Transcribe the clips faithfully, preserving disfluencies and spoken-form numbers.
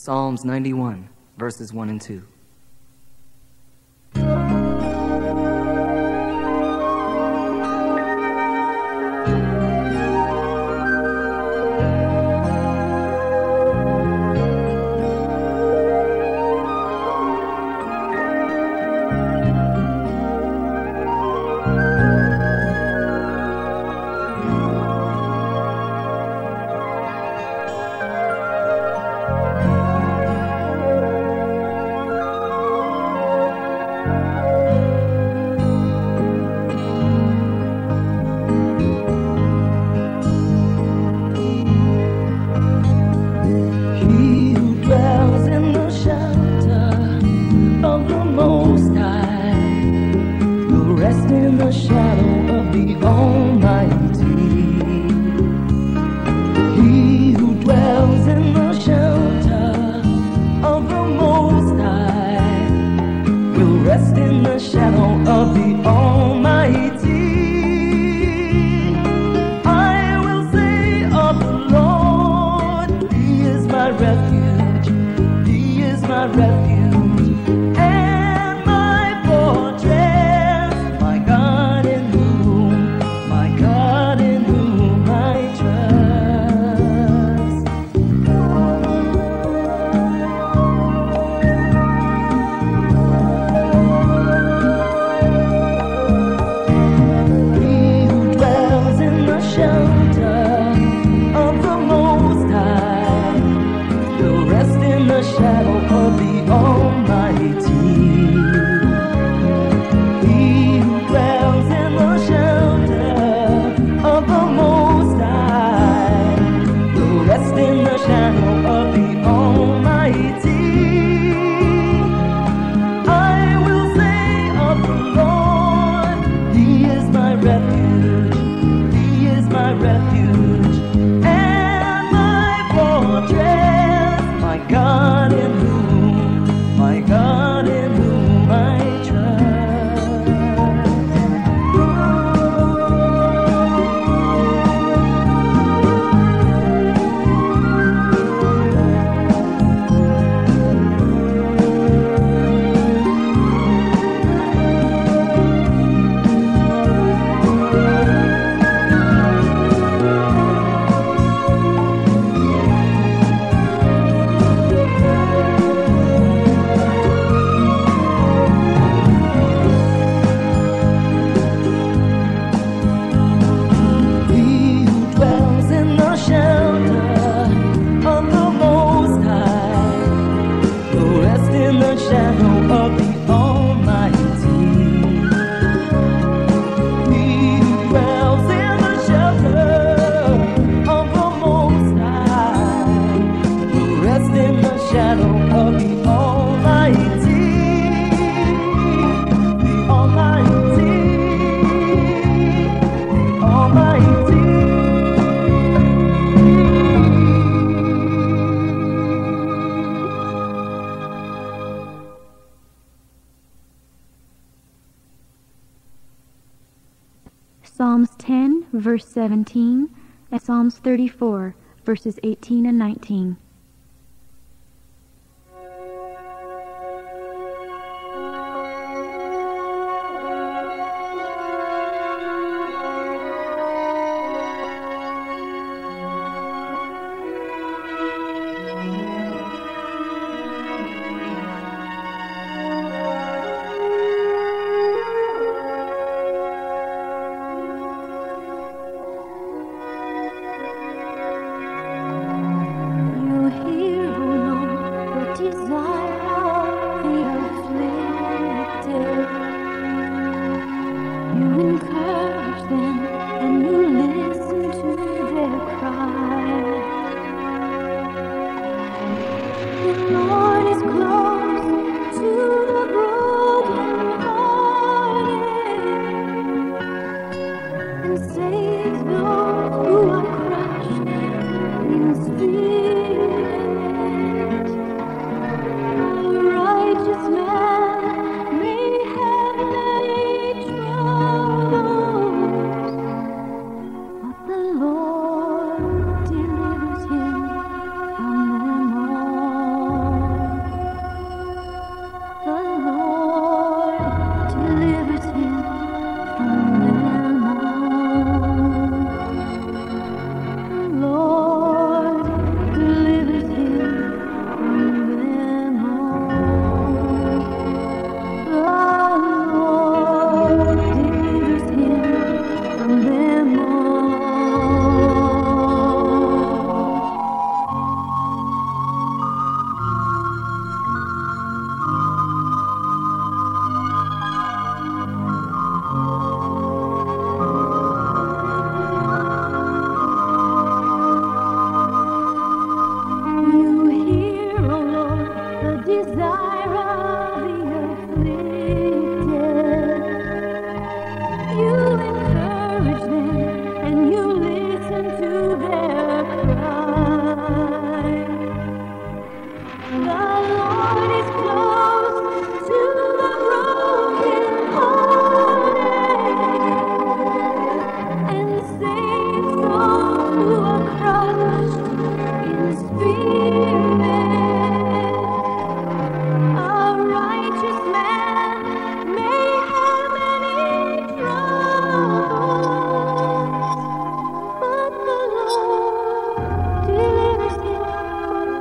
Psalms ninety-one, verses one and two. Psalms ten, verse seventeen, and Psalms thirty-four, verses eighteen and nineteen. You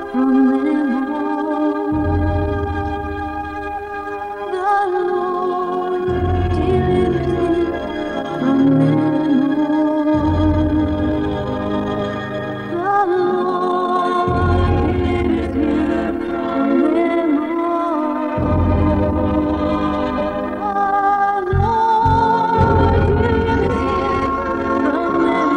from them all. The Lord delivered him from them all. The Lord delivered him from them all. The Lord delivered him from them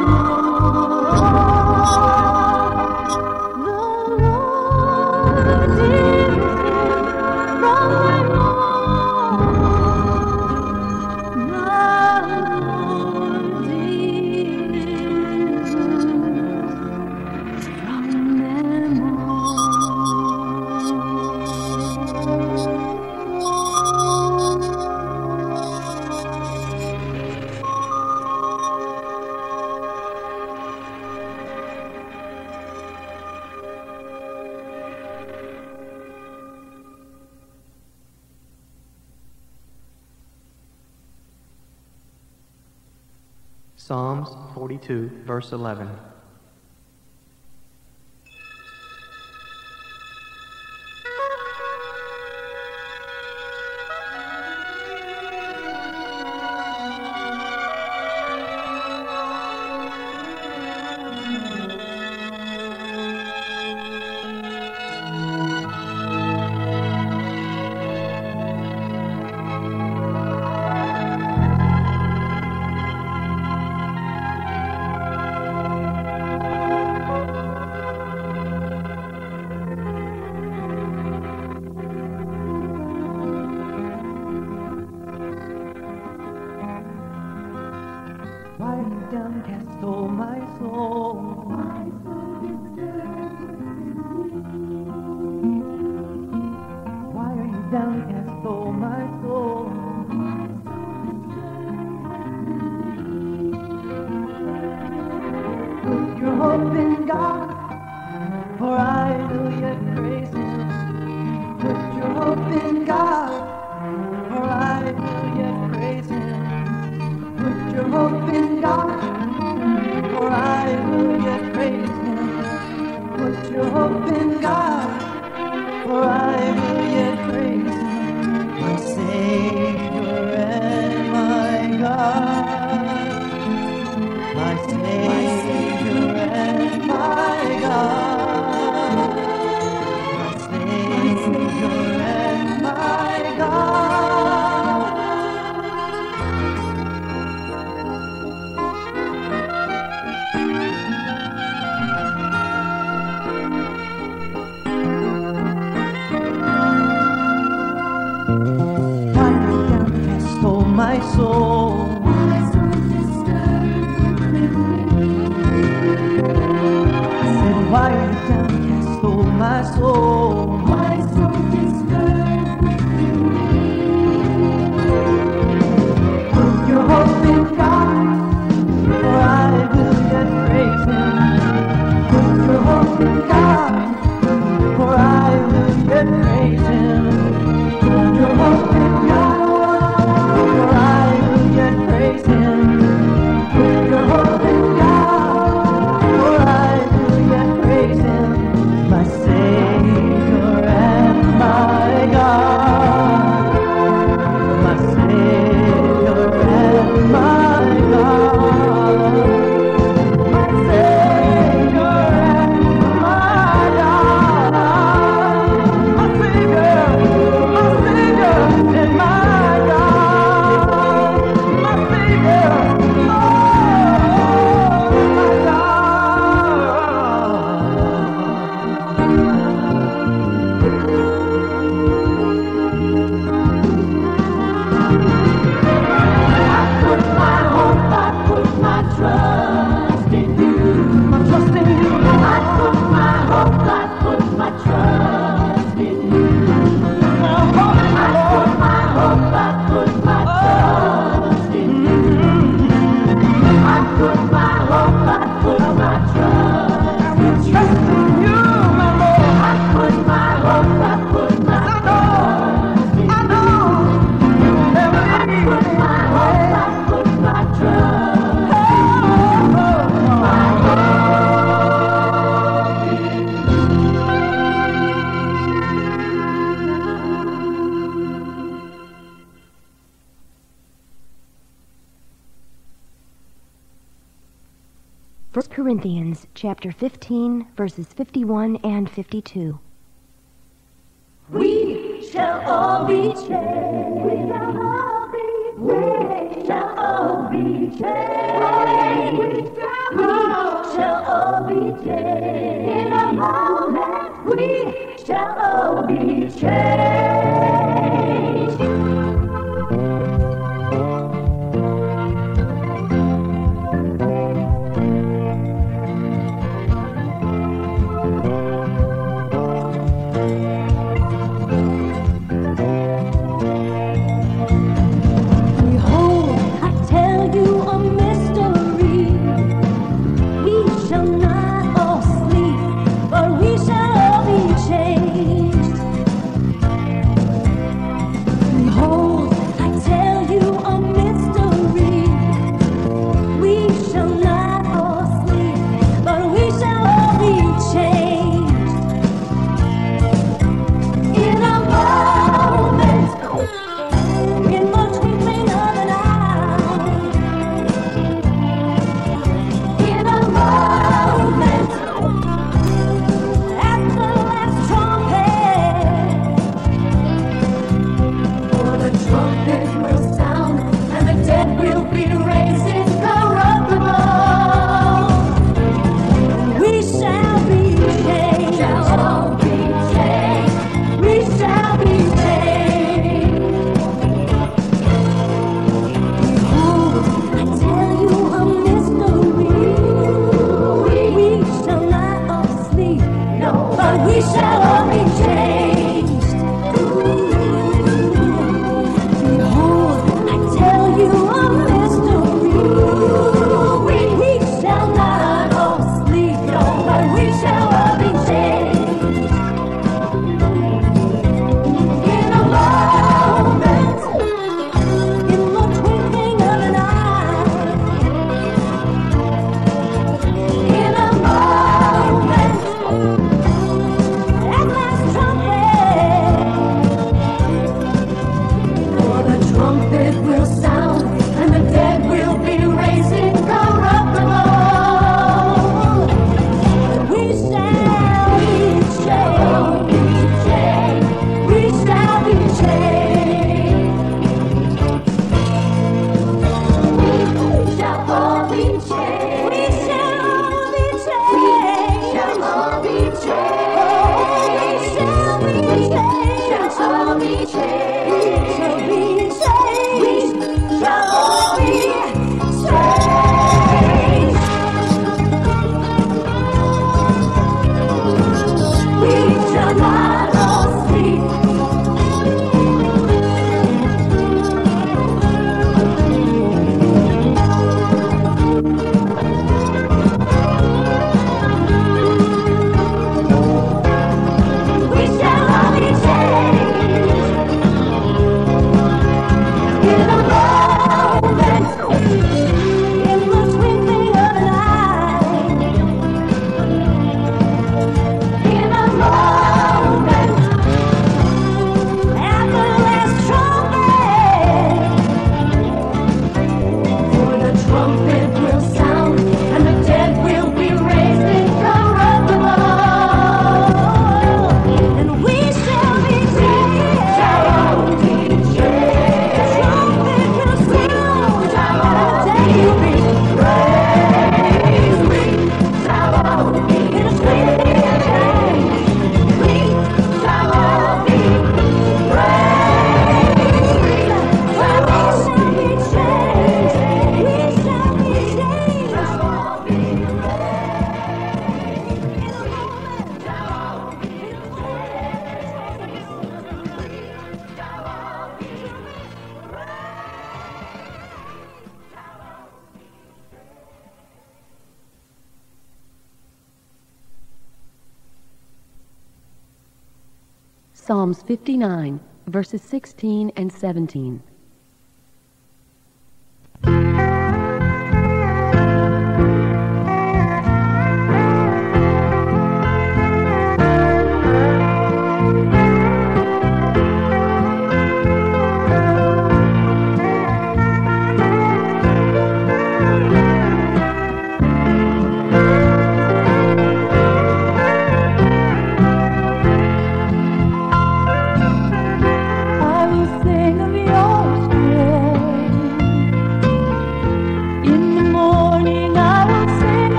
Psalms forty-two, verse eleven. Why are you downcast, oh my soul? Why are you downcast, oh my soul? Put your hope in God, for I will yet praise Him. Put your hope in God, for I will yet praise Him. Put your hope in God, for I will yet praise Him. Put your hope in God, for I will yet praise Him. My Savior and my God, my Savior and my God, my Savior and my God. Why are you downcast, oh my soul? I said, why are you downcast, oh my soul? Put your hope in God, for I will yet praise Him. Put your hope in God, for I will yet praise Him. Put your hope in God, for I will yet praise Him. Put your hope in God, for I will yet praise Him. My Savior and my God, my Savior and my God, my Savior and my God, my Savior. First Corinthians chapter fifteen, verses fifty-one and fifty-two. We shall all be changed. We shall all be changed. We shall all be changed. We shall all be changed. In a moment, we shall all be changed. Psalms fifty-nine, verses sixteen and seventeen.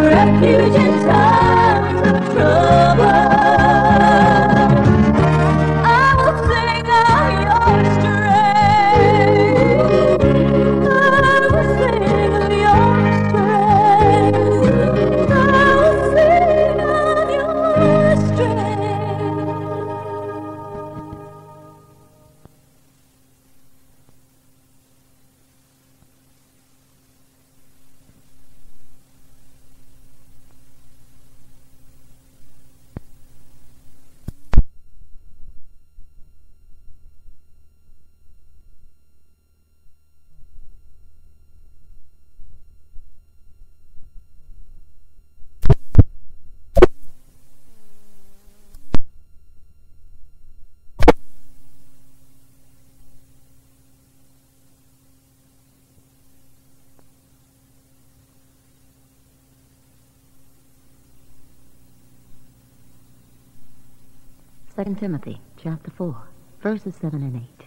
refuge in times of trouble. I will sing of your strength. I will sing of your strength. I will sing of your strength. Second Timothy, chapter four, verses seven and eight.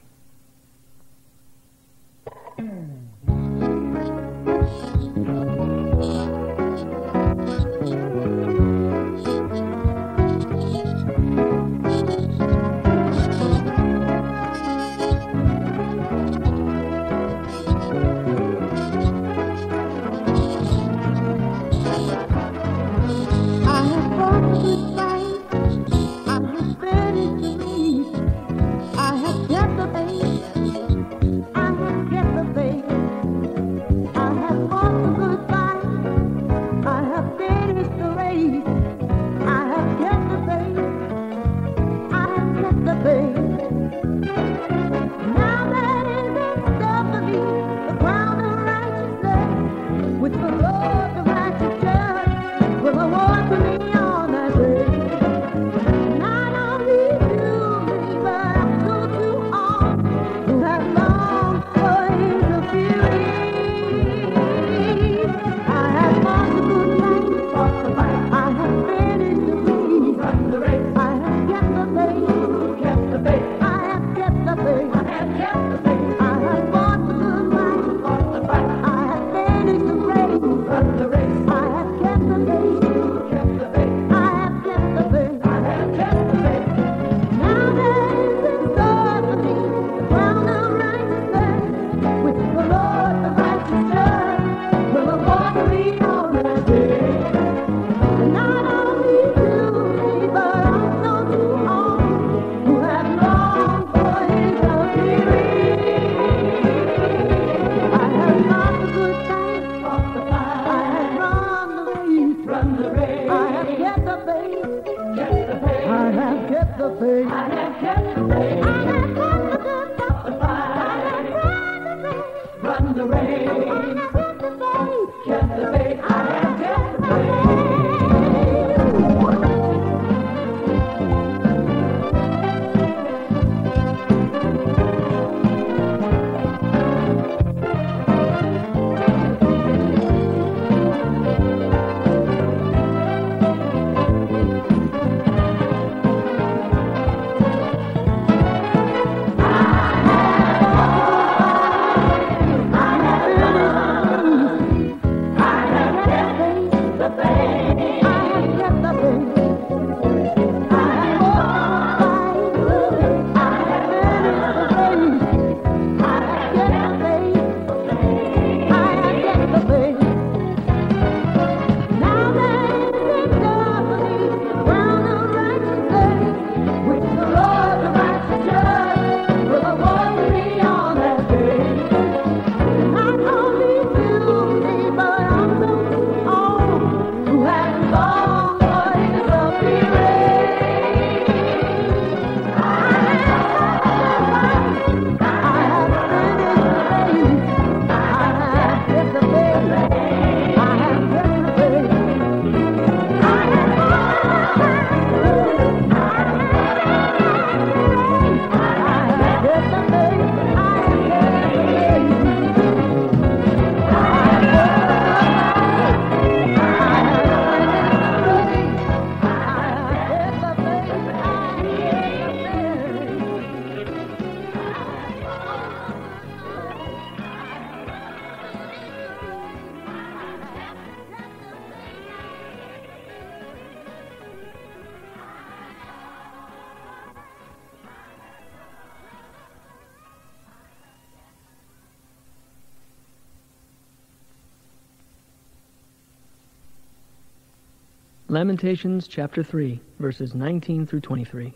Lamentations chapter three, verses nineteen through twenty-three.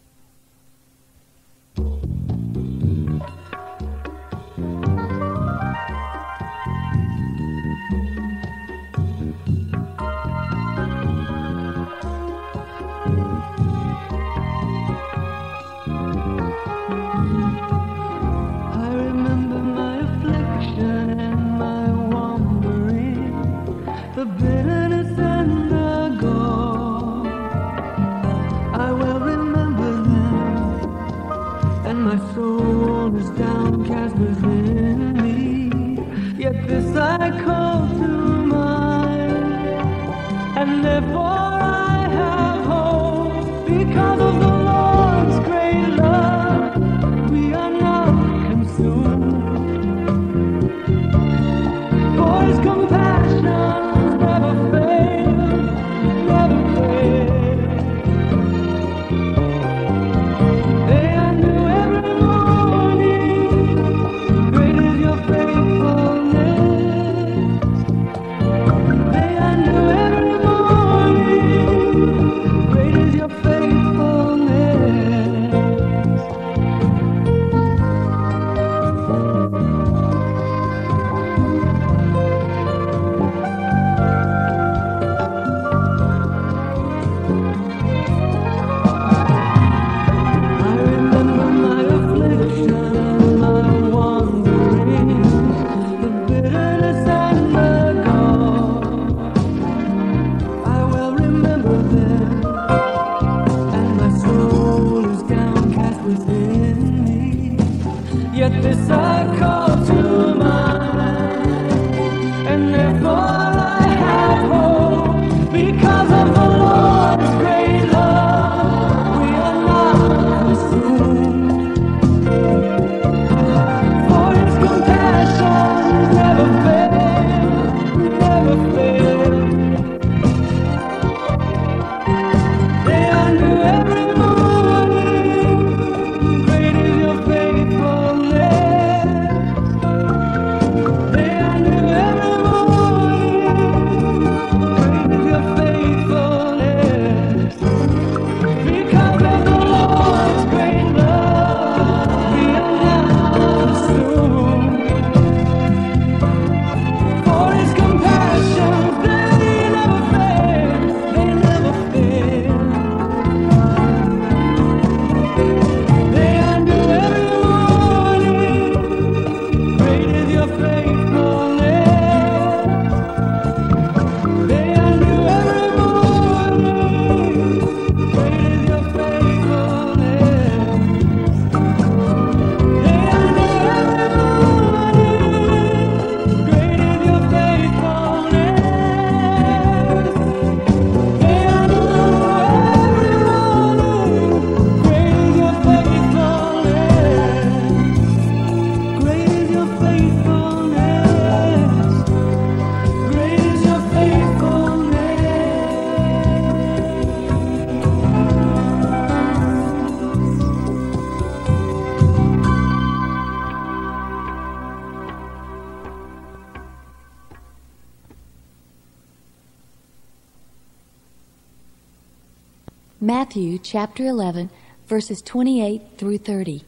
Matthew chapter eleven, verses twenty-eight through thirty.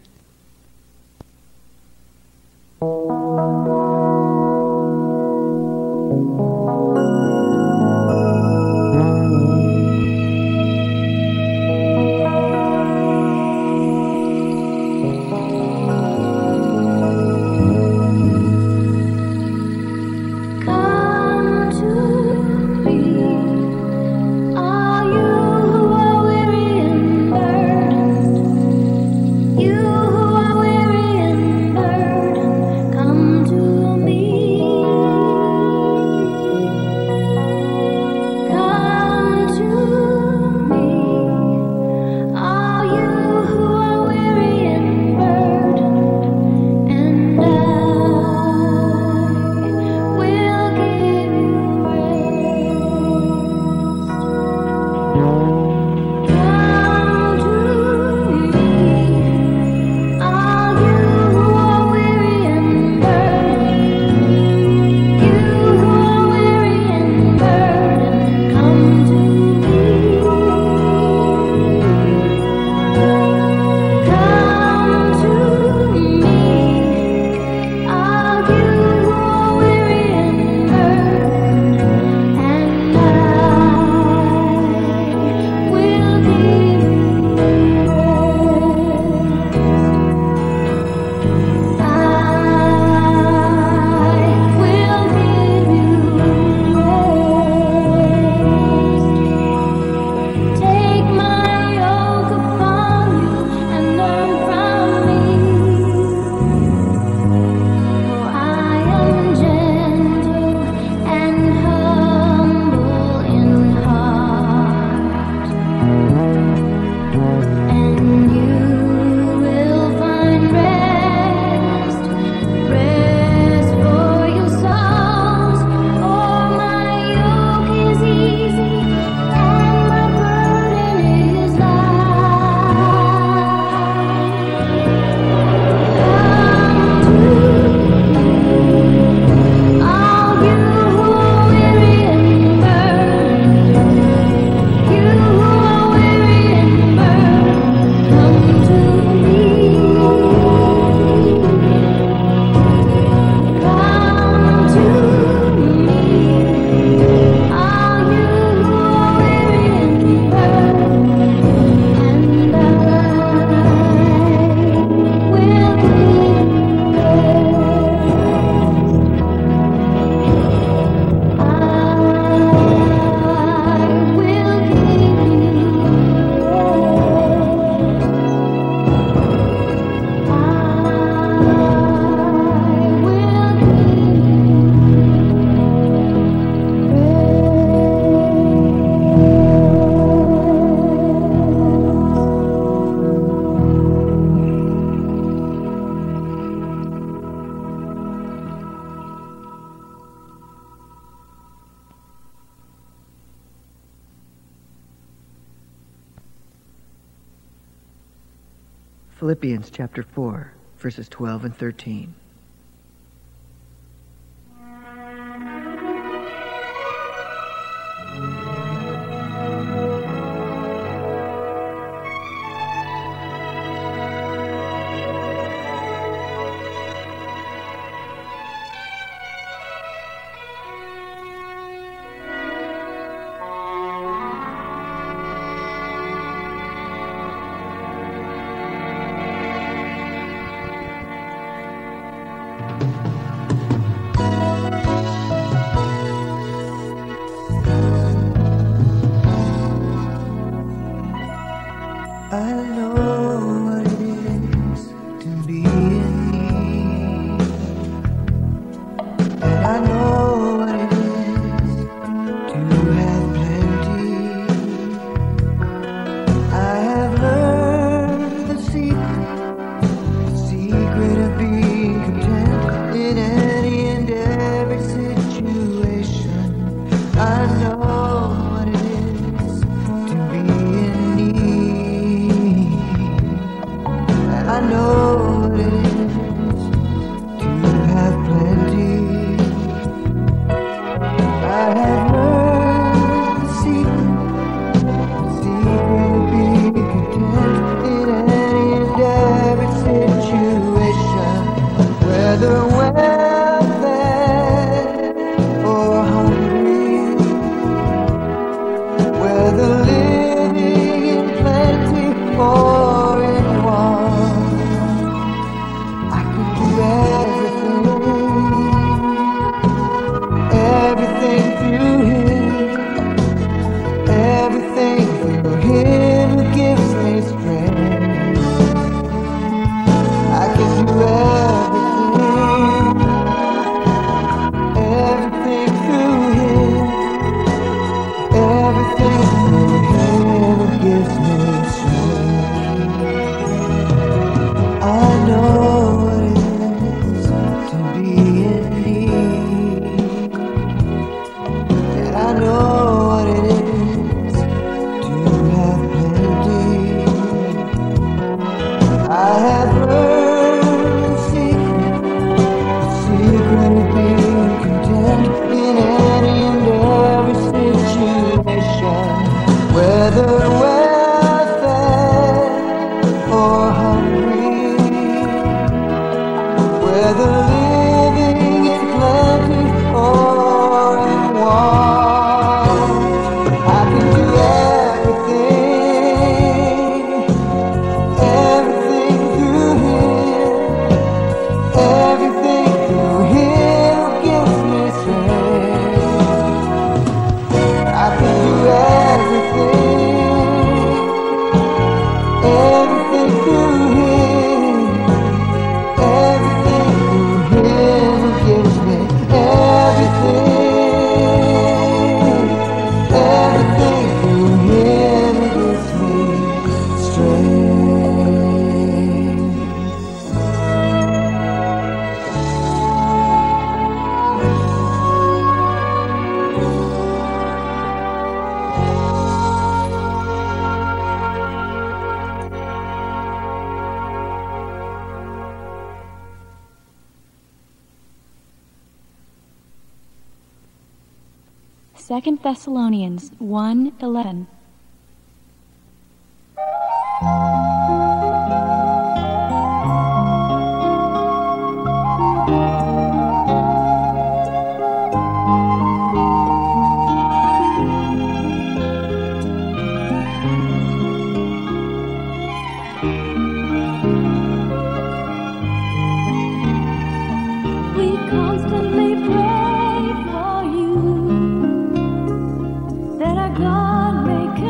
You Philippians chapter four, verses twelve and thirteen. I know what it is to be in need, and I know what it is to have plenty. I have learned the secret, the secret of being content in any and every situation. I know what it is to be in need. I know what it is to have plenty. I have learned the secret, the secret of being content in any and every situation, whether well fed or hungry, whether living in plenty or in want. Everything through Him, everything through Him who gives me strength. I can do everything, everything through Him, everything through Him who gives me strength. I know what it is to be in need, and I know what it is to have plenty. I have learned the secret, the secret of being content in any and every situation, whether well fed or hungry, whether living in plenty or in want. I can do everything, everything through Him, everything through Him who gives me strength. I can do everything, everything through Him, everything through Him who gives me everything, everything through Him who gives me strength. Second Thessalonians one eleven. We constantly pray for you, that our God may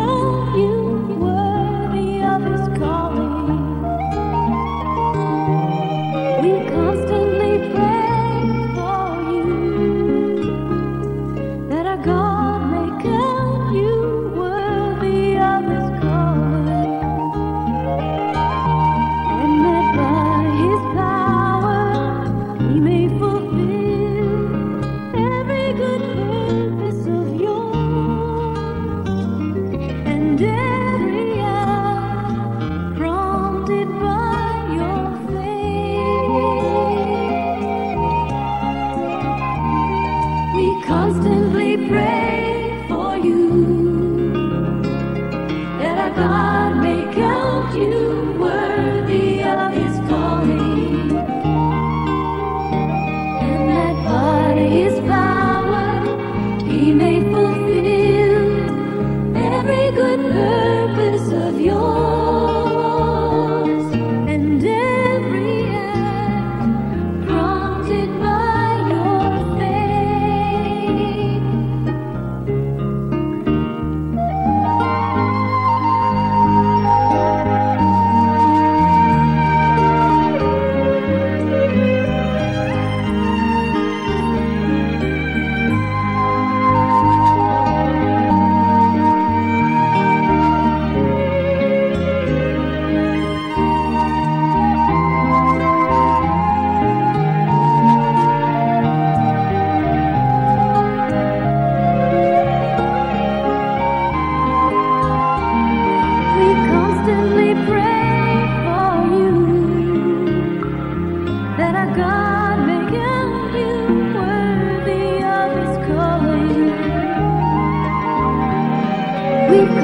we